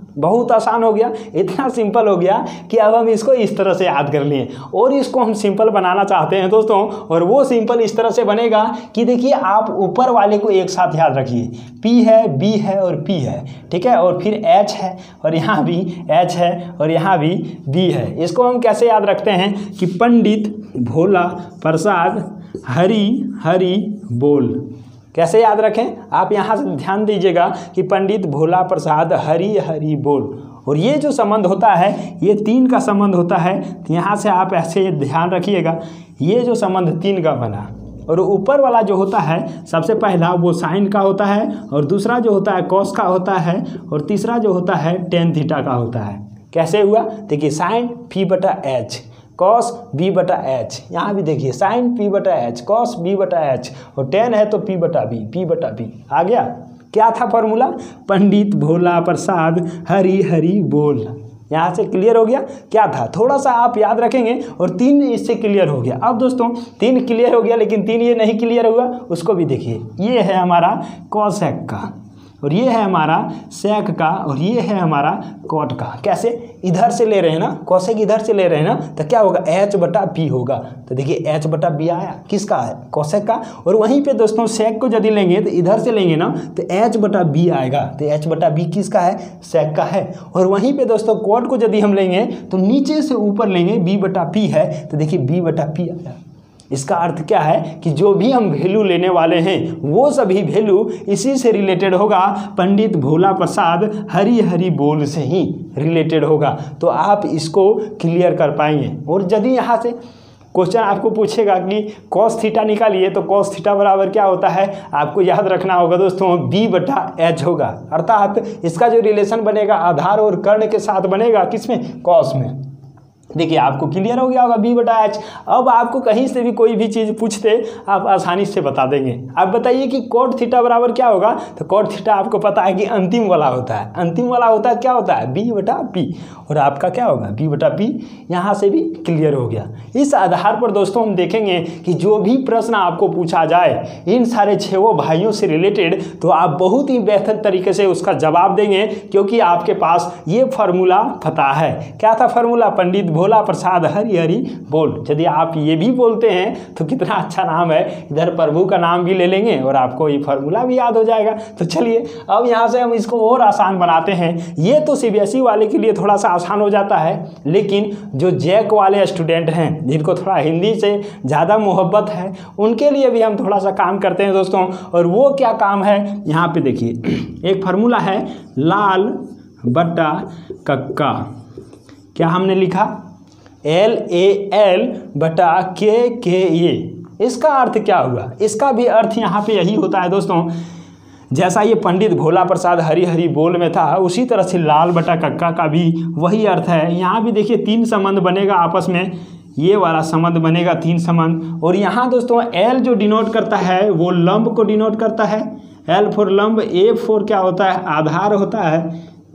आसान हो गया, इतना सिंपल हो गया कि अब हम इसको इस तरह से याद कर लिए। और इसको हम सिंपल बनाना चाहते हैं दोस्तों, और वो सिंपल इस तरह से बनेगा कि देखिए आप ऊपर वाले को एक साथ याद रखिए, P है, B है और P है, ठीक है, और फिर H है और यहाँ भी H है और यहाँ भी B है। इसको हम कैसे याद रखते हैं कि पंडित भोला प्रसाद हरी हरी बोल। कैसे याद रखें, आप यहाँ से ध्यान दीजिएगा कि पंडित भोला प्रसाद हरी हरी बोल। और ये जो संबंध होता है ये 3 का संबंध होता है, तो यहाँ से आप ऐसे ध्यान रखिएगा, ये जो संबंध 3 का बना। और ऊपर वाला जो होता है सबसे पहला वो साइन का होता है, और दूसरा जो होता है कॉस का होता है, और तीसरा जो होता है टेन थीटा का होता है। कैसे हुआ, देखिए साइन P बटा H, कॉस B बटा H, यहाँ भी देखिए साइन P बटा H, कॉस B बटा H, और 10 है तो P बटा B, P बटा B आ गया। क्या था फॉर्मूला, पंडित भोला प्रसाद हरी हरी बोल। यहाँ से क्लियर हो गया, क्या था थोड़ा सा आप याद रखेंगे, और 3 इससे क्लियर हो गया। अब दोस्तों 3 क्लियर हो गया, लेकिन 3 ये नहीं क्लियर हुआ, उसको भी देखिए। ये है हमारा कोसेक का, और ये है हमारा सेक का, और ये है हमारा कॉट का। कैसे, इधर से ले रहे हैं ना, कोसेक इधर से ले रहे हैं ना, तो क्या होगा H बटा P होगा। तो देखिए H बटा B आया, किसका है, कोसेक का। और वहीं पे दोस्तों सेक को यदि लेंगे तो इधर से लेंगे ना तो H बटा B आएगा, तो H बटा B किसका है, सेक का है। और वहीं पे दोस्तों कॉट को यदि हम लेंगे तो नीचे से ऊपर लेंगे, B बटा P है, तो देखिए B बटा P आया। इसका अर्थ क्या है कि जो भी हम वैल्यू लेने वाले हैं वो सभी वैल्यू इसी से रिलेटेड होगा, पंडित भोला प्रसाद हरी हरी बोल से ही रिलेटेड होगा। तो आप इसको क्लियर कर पाएंगे। और यदि यहाँ से क्वेश्चन आपको पूछेगा कि कॉस थीटा निकालिए, तो कॉस थीटा बराबर क्या होता है, आपको याद रखना होगा दोस्तों B बटा H होगा। अर्थात इसका जो रिलेशन बनेगा आधार और कर्ण के साथ बनेगा, किसमें, कॉस में। देखिए आपको क्लियर हो गया होगा B/H। अब आपको कहीं से भी कोई भी चीज़ पूछते आप आसानी से बता देंगे। अब बताइए कि cot थीटा बराबर क्या होगा, तो cot थीटा आपको पता है कि अंतिम वाला होता है। अंतिम वाला होता है क्या होता है B/P, और आपका क्या होगा B/P। यहाँ से भी क्लियर हो गया। इस आधार पर दोस्तों हम देखेंगे कि जो भी प्रश्न आपको पूछा जाए इन सारे 6 भाइयों से रिलेटेड, तो आप बहुत ही बेहतर तरीके से उसका जवाब देंगे, क्योंकि आपके पास ये फार्मूला पता है। क्या था फार्मूला? पंडित भोला प्रसाद हरि हरि बोल। यदि आप ये भी बोलते हैं तो कितना अच्छा नाम है, इधर प्रभु का नाम भी ले लेंगे और आपको ये फार्मूला भी याद हो जाएगा। तो चलिए अब यहाँ से हम इसको और आसान बनाते हैं। ये तो CBSE वाले के लिए थोड़ा सा आसान हो जाता है, लेकिन जो जैक वाले स्टूडेंट हैं जिनको थोड़ा हिंदी से ज़्यादा मोहब्बत है, उनके लिए भी हम थोड़ा सा काम करते हैं दोस्तों। और वो क्या काम है, यहाँ पे देखिए एक फार्मूला है लाल बट्टा कक्का। क्या हमने लिखा? LAL बटा KKA। इसका अर्थ क्या हुआ? इसका भी अर्थ यहाँ पे यही होता है दोस्तों, जैसा ये पंडित भोला प्रसाद हरि हरि बोल में था, उसी तरह से लाल बटा कक्का का भी वही अर्थ है। यहाँ भी देखिए 3 संबंध बनेगा आपस में, ये वाला संबंध बनेगा 3 संबंध। और यहाँ दोस्तों L जो डिनोट करता है वो लंब को डिनोट करता है, L फॉर लंब, A फॉर क्या होता है आधार होता है,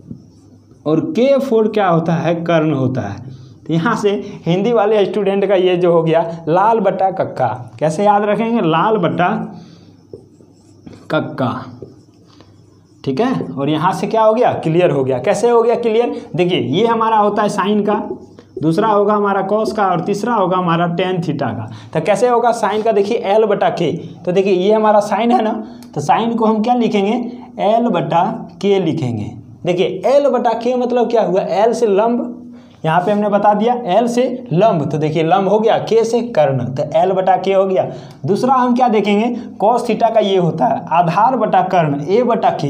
और K फॉर क्या होता है कर्ण होता है। तो यहाँ से हिंदी वाले स्टूडेंट का ये जो हो गया लाल बट्टा कक्का। कैसे याद रखेंगे? लाल बट्टा कक्का, ठीक है। और यहाँ से क्या हो गया? क्लियर हो गया। कैसे हो गया क्लियर? देखिए ये हमारा होता है साइन का, दूसरा होगा हमारा कॉस का, और तीसरा होगा हमारा टेन थीटा का। तो कैसे होगा साइन का? देखिए L/K। तो देखिए ये हमारा साइन है ना, तो साइन को हम क्या लिखेंगे? L/K लिखेंगे। देखिए L/K मतलब क्या हुआ? L से लंब, यहाँ पे हमने बता दिया L से लंब, तो देखिए लंब हो गया, K से कर्ण, तो L/K हो गया। दूसरा हम क्या देखेंगे? cos थीटा का ये होता है आधार बटा कर्ण, A/K,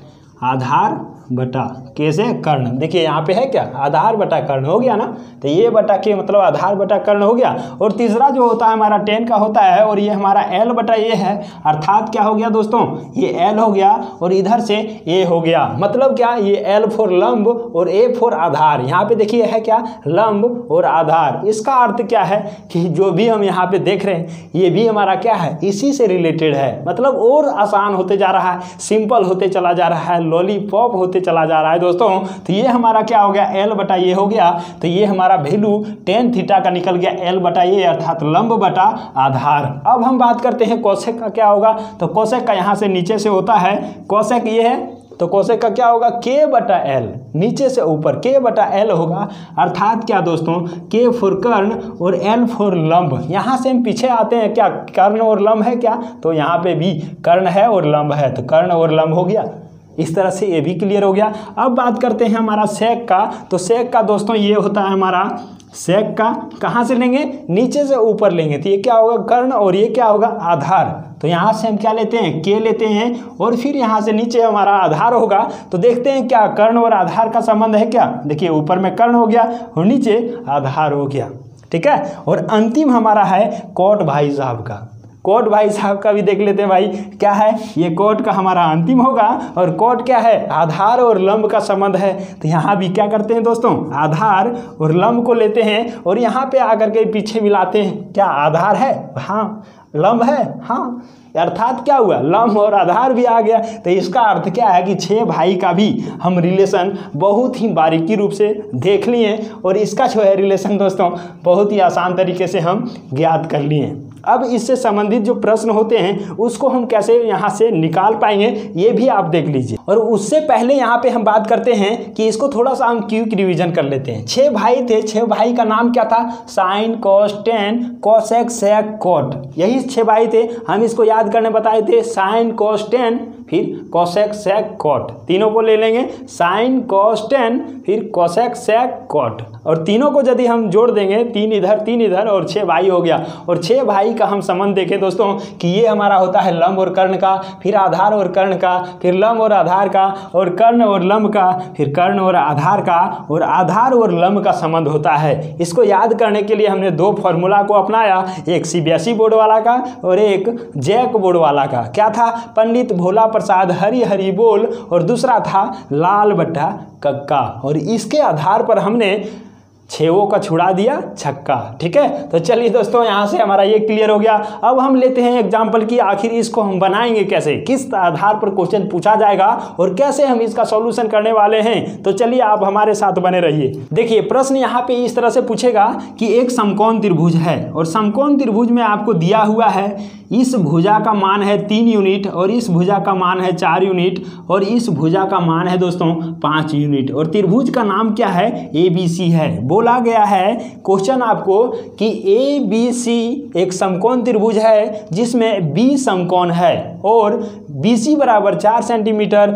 आधार बटा K से कर्ण। देखिए यहाँ पे है क्या? आधार बटा कर्ण हो गया ना, तो A/K मतलब आधार बटा कर्ण हो गया। और तीसरा जो होता है हमारा टेन का होता है, और ये हमारा L/A है, अर्थात क्या हो गया दोस्तों? ये L हो गया और इधर से A हो गया। मतलब क्या? ये L फॉर लंब और A फॉर आधार। यहाँ पे देखिए है क्या? लंब और आधार। इसका अर्थ क्या है कि जो भी हम यहाँ पे देख रहे हैं ये भी हमारा क्या है? इसी से रिलेटेड है। मतलब और आसान होते जा रहा है, सिंपल होते चला जा रहा है, लॉलीपॉप होते चला जा रहा है दोस्तों। तो ये हमारा क्या हो गया? L/A हो गया। तो ये हमारा वैल्यू टेन थीटा का निकल गया L/A, अर्थात लंब बटा आधार। अब हम बात करते हैं कोसेक का क्या होगा। तो कोसेक का यहाँ से नीचे से होता है, कोसेक ये है, तो कोसेक का क्या होगा? K/L, नीचे से ऊपर K/L होगा, अर्थात क्या दोस्तों? K फॉर कर्ण और L फॉर लंब। यहाँ से हम पीछे आते हैं, क्या कर्ण और लंब है क्या? तो यहाँ पे भी कर्ण है और लंब है, तो कर्ण और लंब हो गया। इस तरह से ये भी क्लियर हो गया। अब बात करते हैं हमारा सेक का। तो सेक का दोस्तों ये होता है हमारा, सेक का कहाँ से लेंगे? नीचे से ऊपर लेंगे, तो ये क्या होगा? कर्ण, और ये क्या होगा? आधार। तो यहाँ से हम क्या लेते हैं? K लेते हैं, और फिर यहाँ से नीचे हमारा आधार होगा। तो देखते हैं क्या कर्ण और आधार का संबंध है क्या? देखिए ऊपर में कर्ण हो गया और नीचे आधार हो गया, ठीक है। और अंतिम हमारा है कोट भाई साहब का। कोट भाई साहब का भी देख लेते हैं भाई, क्या है? ये कोट का हमारा अंतिम होगा, और कोट क्या है? आधार और लंब का संबंध है। तो यहाँ भी क्या करते हैं दोस्तों? आधार और लंब को लेते हैं, और यहाँ पे आकर के पीछे मिलाते हैं। क्या आधार है? हाँ। लंब है? हाँ। अर्थात क्या हुआ? लंब और आधार भी आ गया। तो इसका अर्थ क्या है कि 6 भाई का भी हम रिलेशन बहुत ही बारीकी रूप से देख लिए, और इसका जो है रिलेशन दोस्तों बहुत ही आसान तरीके से हम ज्ञात कर लिए। अब इससे संबंधित जो प्रश्न होते हैं उसको हम कैसे यहाँ से निकाल पाएंगे ये भी आप देख लीजिए। और उससे पहले यहाँ पे हम बात करते हैं कि इसको थोड़ा सा हम क्विक रिवीजन कर लेते हैं। 6 भाई थे, 6 भाई का नाम क्या था? Sine, cos, tan, cosec, sec, cot. यही 6 भाई थे, हम इसको याद करने बताए थे। साइन, कॉस, टेन, फिर कोसेक, सेक, कोट। तीनों को ले लेंगे, साइन, कॉस, टेन, फिर कोसेक, सेक, कोट। और तीनों को यदि हम जोड़ देंगे, 3 इधर और 6 भाई हो गया। और 6 भाई का हम संबंध देखें दोस्तों कि ये हमारा होता है लंब और कर्ण का, फिर आधार और कर्ण का, फिर लंब और आधार का, और कर्ण और लंब का, फिर कर्ण और आधार का, और आधार और लंब का संबंध होता है। इसको याद करने के लिए हमने 2 फॉर्मूला को अपनाया, एक CBSE बोर्ड वाला का और एक जैक बोर्ड वाला का। क्या था? पंडित भोला प्रसाद हरि हरि बोल, और दूसरा था लाल बट्टा कक्का। और इसके आधार पर हमने छेवों का छुड़ा दिया छक्का। ठीक है, तो चलिए दोस्तों यहाँ से हमारा ये क्लियर हो गया। अब हम लेते हैं एग्जाम्पल की आखिर इसको हम बनाएंगे कैसे, किस आधार पर क्वेश्चन पूछा जाएगा और कैसे हम इसका सॉल्यूशन करने वाले हैं। तो चलिए आप हमारे साथ बने रहिए। देखिए प्रश्न यहाँ पे इस तरह से पूछेगा कि एक समकोण त्रिभुज है और समकोण त्रिभुज में आपको दिया हुआ है इस भुजा का मान है 3 यूनिट और इस भुजा का मान है 4 यूनिट और इस भुजा का मान है दोस्तों 5 यूनिट और त्रिभुज का नाम क्या है, ABC है। बोला गया है क्वेश्चन आपको कि ABC एक समकोण त्रिभुज है जिसमें B समकोण है और BC बराबर 4 सेंटीमीटर,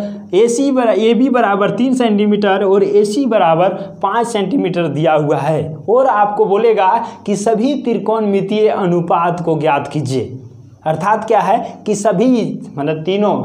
AB बराबर 3 सेंटीमीटर और AC बराबर 5 सेंटीमीटर दिया हुआ है और आपको बोलेगा कि सभी त्रिकोणमितीय अनुपात को ज्ञात कीजिए। अर्थात क्या है कि सभी मतलब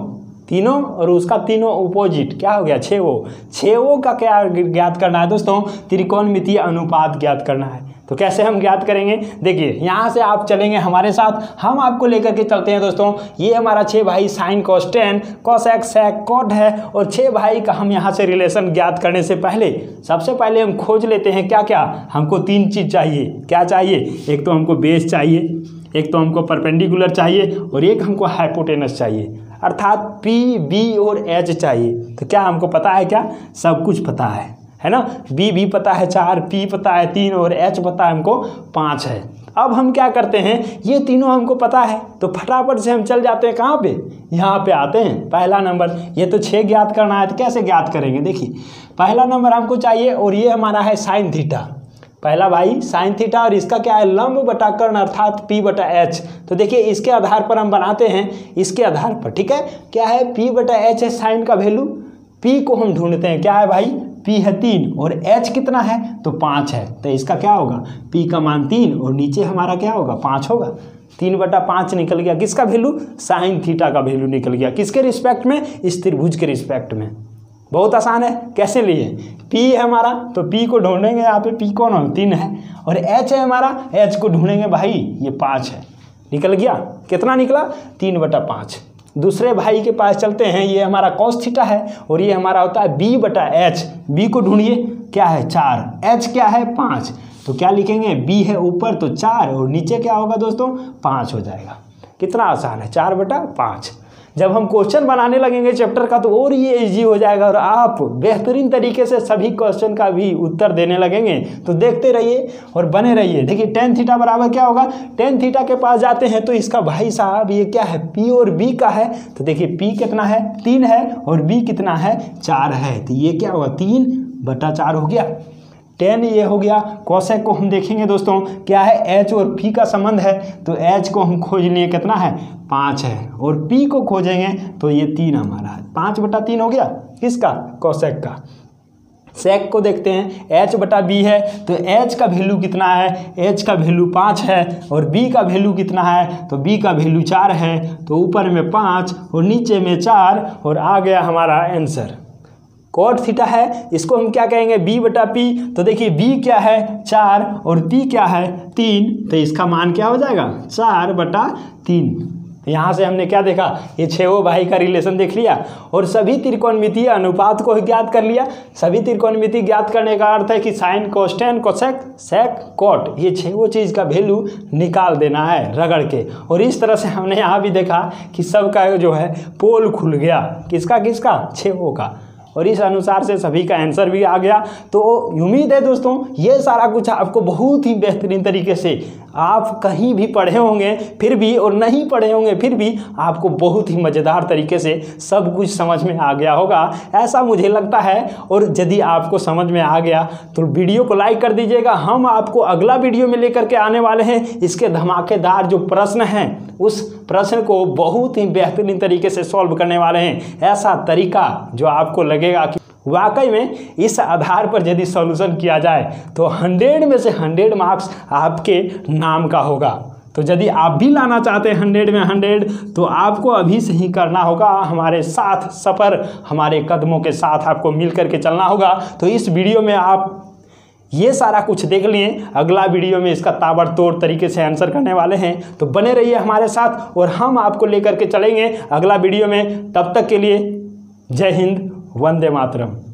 तीनों और उसका तीनों अपोजिट क्या हो गया, छेवों का क्या ज्ञात करना है दोस्तों, त्रिकोणमितीय अनुपात ज्ञात करना है। तो कैसे हम ज्ञात करेंगे, देखिए यहाँ से आप चलेंगे हमारे साथ, हम आपको लेकर के चलते हैं दोस्तों। ये हमारा 6 भाई sine cos tan cosec sec cot है और 6 भाई का हम यहाँ से रिलेशन ज्ञात करने से पहले सबसे पहले हम खोज लेते हैं क्या क्या, हमको 3 चीज़ चाहिए। क्या चाहिए, एक तो हमको बेस चाहिए, एक तो हमको परपेंडिकुलर चाहिए और एक हमको हाइपोटेनस चाहिए, अर्थात P, B और H चाहिए। तो क्या हमको पता है, क्या सब कुछ पता है ना। B भी पता है 4, P पता है 3 और H पता है हमको 5 है। अब हम क्या करते हैं, ये तीनों हमको पता है तो फटाफट से हम चल जाते हैं कहाँ पे, यहाँ पे आते हैं। पहला नंबर, ये तो 6 ज्ञात करना है तो कैसे ज्ञात करेंगे, देखिए पहला नंबर हमको चाहिए और ये हमारा है साइन थीटा। पहला भाई साइन थीटा और इसका क्या है, लंब बटा कर्ण अर्थात P बटा H। तो देखिए इसके आधार पर हम बनाते हैं, इसके आधार पर ठीक है, क्या है P बटा H है साइन का वैल्यू, P को हम ढूंढते हैं, क्या है भाई P है 3 और H कितना है तो 5 है। तो इसका क्या होगा, P का मान 3 और नीचे हमारा क्या होगा 5 होगा। 3 बटा 5 निकल गया, किसका वैल्यू, साइन थीटा का वैल्यू निकल गया, किसके रिस्पेक्ट में, इस त्रिभुज के रिस्पेक्ट में। बहुत आसान है, कैसे लिए, P है हमारा तो P को ढूंढेंगे, यहाँ पे P कौन है 3 है और H है हमारा, H को ढूंढेंगे भाई ये 5 है। निकल गया, कितना निकला 3 बटा 5। दूसरे भाई के पास चलते हैं, ये हमारा कॉस थीटा है और ये हमारा होता है B बटा H। B को ढूंढिए, क्या है 4, H क्या है 5। तो क्या लिखेंगे, B है ऊपर तो 4 और नीचे क्या होगा दोस्तों 5 हो जाएगा। कितना आसान है, 4 बटा 5। जब हम क्वेश्चन बनाने लगेंगे चैप्टर का तो और ये इजी हो जाएगा और आप बेहतरीन तरीके से सभी क्वेश्चन का भी उत्तर देने लगेंगे। तो देखते रहिए और बने रहिए। देखिए टेन थीटा बराबर क्या होगा, टेन थीटा के पास जाते हैं तो इसका भाई साहब ये क्या है, P और B का है। तो देखिए P कितना है 3 है और B कितना है 4 है। तो ये क्या होगा 3 बटा 4 हो गया। टेन ये हो गया। कॉसेक को हम देखेंगे दोस्तों, क्या है H और P का संबंध है तो H को हम खोज लिए कितना है 5 है और P को खोजेंगे तो ये 3 हमारा है। 5 बटा 3 हो गया किसका, कॉसेक का। सेक को देखते हैं, H बटा B है तो H का वैल्यू कितना है, H का वैल्यू 5 है और B का वैल्यू कितना है तो B का वैल्यू 4 है। तो ऊपर में 5 और नीचे में 4 और आ गया हमारा आंसर। कॉट थीटा है, इसको हम क्या कहेंगे B बटा P। तो देखिए B क्या है 4 और P क्या है 3, तो इसका मान क्या हो जाएगा 4 बटा 3। यहाँ से हमने क्या देखा, ये 6 भाई का रिलेशन देख लिया और सभी त्रिकोणमितीय अनुपात को ज्ञात कर लिया। सभी त्रिकोणमिति ज्ञात करने का अर्थ है कि sine cos tan cosec sec cot, ये 6 चीज़ का वैल्यू निकाल देना है रगड़ के। और इस तरह से हमने यहाँ भी देखा कि सबका जो है पोल खुल गया, किसका किसका 6 का, और इस अनुसार से सभी का आंसर भी आ गया। तो उम्मीद है दोस्तों ये सारा कुछ आपको बहुत ही बेहतरीन तरीके से, आप कहीं भी पढ़े होंगे फिर भी और नहीं पढ़े होंगे फिर भी आपको बहुत ही मज़ेदार तरीके से सब कुछ समझ में आ गया होगा, ऐसा मुझे लगता है। और यदि आपको समझ में आ गया तो वीडियो को लाइक कर दीजिएगा। हम आपको अगला वीडियो में लेकर के आने वाले हैं, इसके धमाकेदार जो प्रश्न हैं उस प्रश्न को बहुत ही बेहतरीन तरीके से सॉल्व करने वाले हैं। ऐसा तरीका जो आपको लगेगा कि वाकई में इस आधार पर यदि सॉल्यूशन किया जाए तो 100 में से 100 मार्क्स आपके नाम का होगा। तो यदि आप भी लाना चाहते हैं 100 में 100 तो आपको अभी से ही करना होगा, हमारे साथ सफ़र, हमारे कदमों के साथ आपको मिल करके चलना होगा। तो इस वीडियो में आप ये सारा कुछ देख लिए, अगला वीडियो में इसका ताबड़तोड़ तरीके से आंसर करने वाले हैं। तो बने रहिए हमारे साथ और हम आपको लेकर के चलेंगे अगला वीडियो में। तब तक के लिए जय हिंद, वंदे मातरम।